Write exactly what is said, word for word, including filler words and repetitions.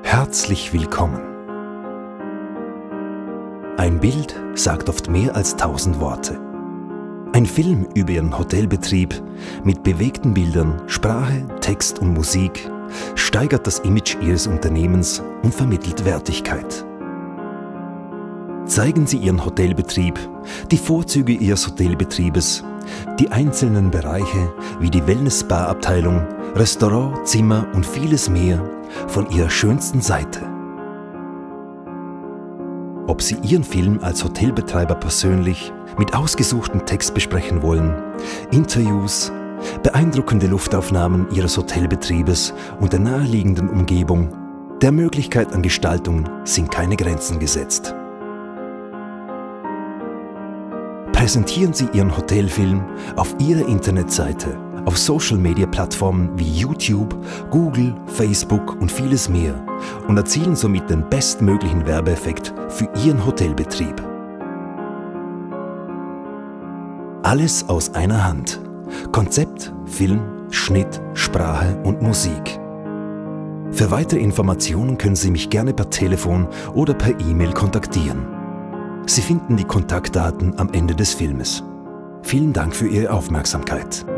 Herzlich willkommen. Ein Bild sagt oft mehr als tausend Worte. Ein Film über Ihren Hotelbetrieb mit bewegten Bildern, Sprache, Text und Musik steigert das Image Ihres Unternehmens und vermittelt Wertigkeit. Zeigen Sie Ihren Hotelbetrieb, die Vorzüge Ihres Hotelbetriebes, die einzelnen Bereiche wie die Wellness-Spa-Abteilung, Restaurant, Zimmer und vieles mehr von Ihrer schönsten Seite. Ob Sie Ihren Film als Hotelbetreiber persönlich mit ausgesuchten Text besprechen wollen, Interviews, beeindruckende Luftaufnahmen Ihres Hotelbetriebes und der naheliegenden Umgebung, der Möglichkeit an Gestaltung sind keine Grenzen gesetzt. Präsentieren Sie Ihren Hotelfilm auf Ihrer Internetseite, auf Social-Media-Plattformen wie YouTube, Google, Facebook und vieles mehr und erzielen somit den bestmöglichen Werbeeffekt für Ihren Hotelbetrieb. Alles aus einer Hand. Konzept, Film, Schnitt, Sprache und Musik. Für weitere Informationen können Sie mich gerne per Telefon oder per E-Mail kontaktieren. Sie finden die Kontaktdaten am Ende des Filmes. Vielen Dank für Ihre Aufmerksamkeit.